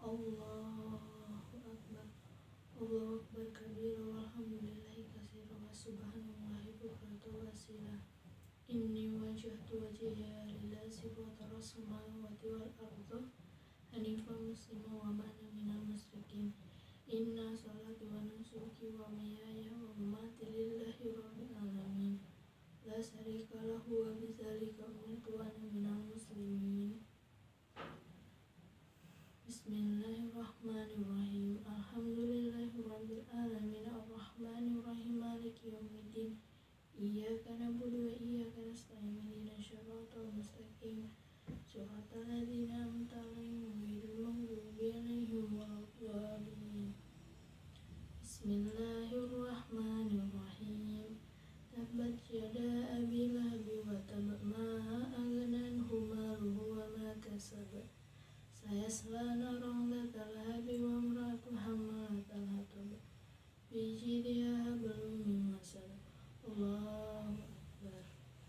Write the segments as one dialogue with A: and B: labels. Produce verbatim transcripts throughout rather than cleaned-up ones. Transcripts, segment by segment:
A: Allahu Akbar. Allahu Akbar kabira walhamdulillahi katsira wa subhanallahi bukratan wa asila. Inni wajjahtu wajhiya lillazi fatara samawati wal arda hanifan musliman wa ma ana minal musyrikin. Inna salati wa nusuki wa mahyaya wa mamati lillahi rabbil alamin. La syarika lahu wa bidzalika umirtu wa ana minal muslimin. Bismillahirrahmanirrahim. Alhamdulillahirabbil alamin arrahmanir rahim maliki yaumiddin. Iyyaka na'budu wa iyyaka nasta'in ihdinas siratal mustaqim. Shiratal ladzina an'amta 'alaihim ghairil maghdubi 'alaihim waladdallin. Bismillahirrahmanirrahim. Tabbat yada abi lahabin wa tab ma aghna anhu maluhu wa ma kasab. Sayasla naran dzata lahabin wa imra'atuhu hammalatal hatab. Fi jidha hablum min masad. Allahu Akbar.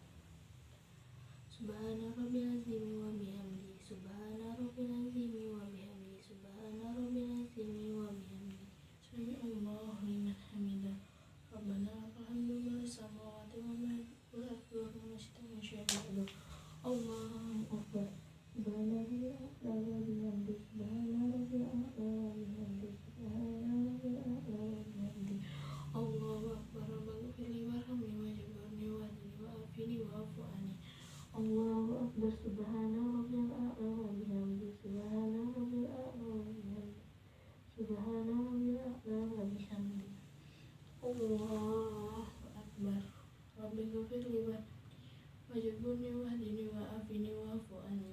A: Subhana rabbil azimi wa bihamdi. Subhana rabbil azimi wa bihamdi. Subhana rabbil azimi wa bihamdi. Sami Allahu liman hamidah. Rabbana lakal hamdu minas samawati wa minal ardi wa minasy syaitani. Allahu Akbar. Subhana rabbil a'la wa bihamdi. Subhana rabbil a'la wa bihamdi. Subhana rabbil a'la wa bihamdi. Allahu Akbar. Rabbighfirli warhamni wajburni wahdini wa'afini wa'fu anni. Allahu Akbar. Subhana rabbil a'la wa bihamdi. Subhana rabbil a'la wa bihamdi. Subhana rabbil a'la wa bihamdi. Allahu Akbar. Rabbighfirli wajburni wahdini wa'afini wa'fu anni.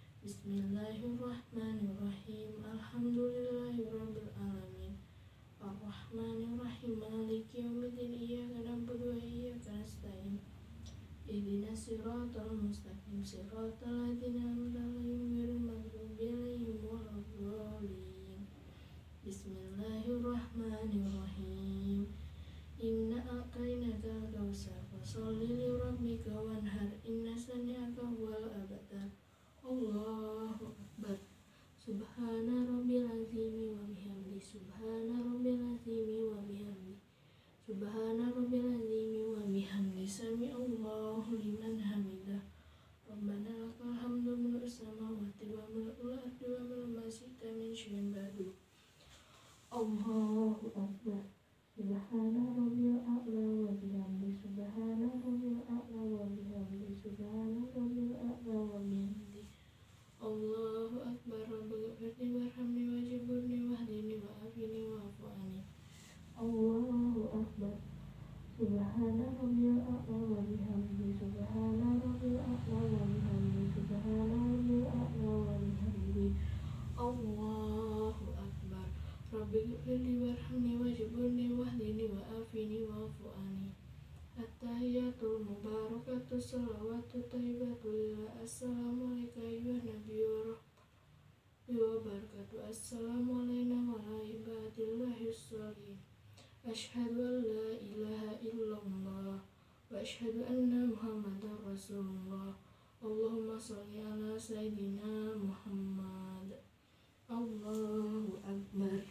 A: Bismillahirrahmanirrahim. Alhamdulillahirabbil alamin. Arrahmanirrahim maliki yaumiddin. Iyyaka na'budu wa iyyaka nasta'in. Ihdinas siratal mustaqim. Siratal ladzina an'amta 'alaihim ghairil maghdubi 'alaihim waladdallin. Bismillahirrahmanirrahim. Inna a'tainakal kautsar fasholli li rabbika wanhar. Inna shani'aka huwal abtar. Allahu Akbar. Subhana rabbil azimi wa bihamdi. Subhana rabbil azimi wa bihamdi. Subhana rabbil azimi wa bihamdi. Sami Allahu liman hamidah. Rabbana lakal hamdu mil'us samawati wa mil'ul ardi wa mil'u ma syi'ta min syai'in ba'du. Allahu Akbar. Subhana rabbil a'la wa bihamdi. Subhana rabbil a'la wa bihamdi. Subhana rabbil a'la wa bihamdi. Allahu Akbar. Rabbighfirli warhamni wajburni wahdini wa'afini wa'fu anni. Allahu Akbar. Subhana rabbil a'la wa bihamdi. Subhana rabbil a'la wa bihamdi. Subhana rabbil a'la wa bihamdi. Allahu Akbar. Rabbighfirli warhamni wajburni wahdini wa'afini wa'fu anni. At-tahiyatul mubarakatuh shalawatu thayyibatu lillah. Assalamu alayka ayyuhan nabiyyu wa barakatuh. Assalamu alayna wa ala ibadillahis sholihin. Asyhadu an la ilaha illallah wa asyhadu anna muhammadar rasulullah. Allahumma sholli ala sayyidina Muhammad. Allahu Akbar.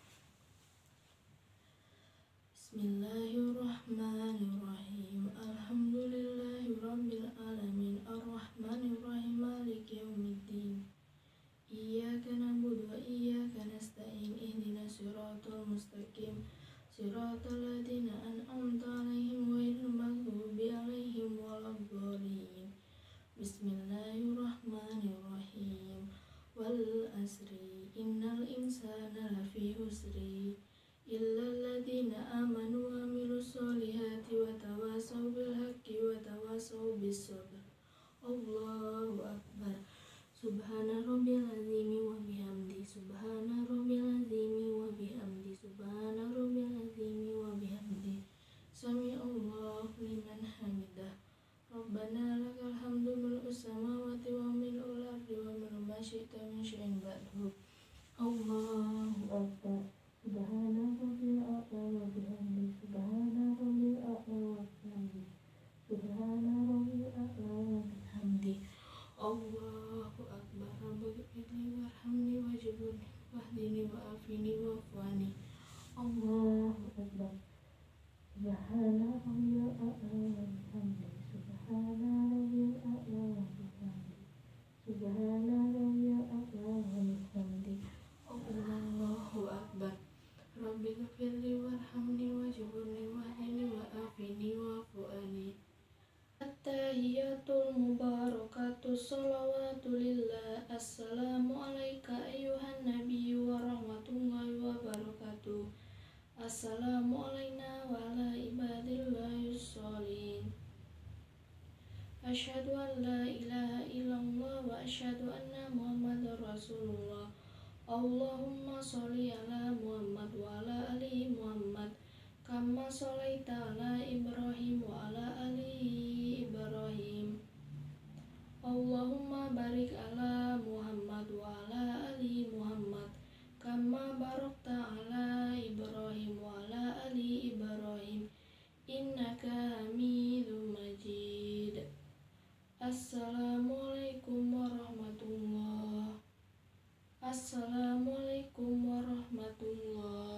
A: Bismillahirrahmanirrahim. Alhamdulillahirabbil alamin arrahmanirrahim maliki yaumiddin. Iyyaka na'budu wa iyyaka nasta'in ihdinas siratal mustaqim. Shiratal ladzina an'amta 'alaihim ghairil maghdubi 'alaihim waladdallin. Bismillahirrahmanirrahim. Wal asri innal insana lafi husri illal ladzina amanu wa 'amilus solihati wa tawasaw bil haqqi wa tawasaw bis sabr. Allahu Akbar. Subhana rabbil azimi wa bihamdi. Subhana rabbil azimi wa bihamdi. Subhana rabbil azimi wa bihamdi. Sami Allahu liman hamidah. Rabbana lakal hamdu mil'us samawati wa mil'ul ardi wa mil'u ma syi'ta min syai'in ba'du. Allahu Akbar. Subhana rabbil a'la wa bihamdi. Subhana rabbil a'la wa bihamdi. Subhana rabbil a'la wa bihamdi. Allahu Akbar. Rabbighfirli warhamni wajburni wahdini wa'afini wa'fu anni.
B: Allahu Akbar. Subhana rabbiyal a'la wa bihamdi. Subhana rabbiyal a'la wa bihamdi. Subhana rabbiyal a'la wa bihamdi.
A: Allahu Akbar. Rabbi ghfirli warhamni wajburni wahdini wa'afini wa'fu anni. At-tahiyatul mubarakatuh sholawatu lillah. Assalamu alayka ayyuhan nabiyyu wa rahmatullahi wa barakatuh. Assalamu alayna wa ala ibadillahi sholihin. Asyhadu an la ilaha illallah wa asyhadu anna muhammadar rasulullah. Allahumma sholli ala Muhammad wa ala ali Muhammad kama sholaita ala Ibrahim wa ala ali Ibrahim. Allahumma barik ala Muhammad wa ala ali Muhammad kama barakta ala Ibrahim wa ala ali Ibrahim innaka Hamidum Majid. Assalamualaikum warahmatullah. Assalamualaikum warahmatullah.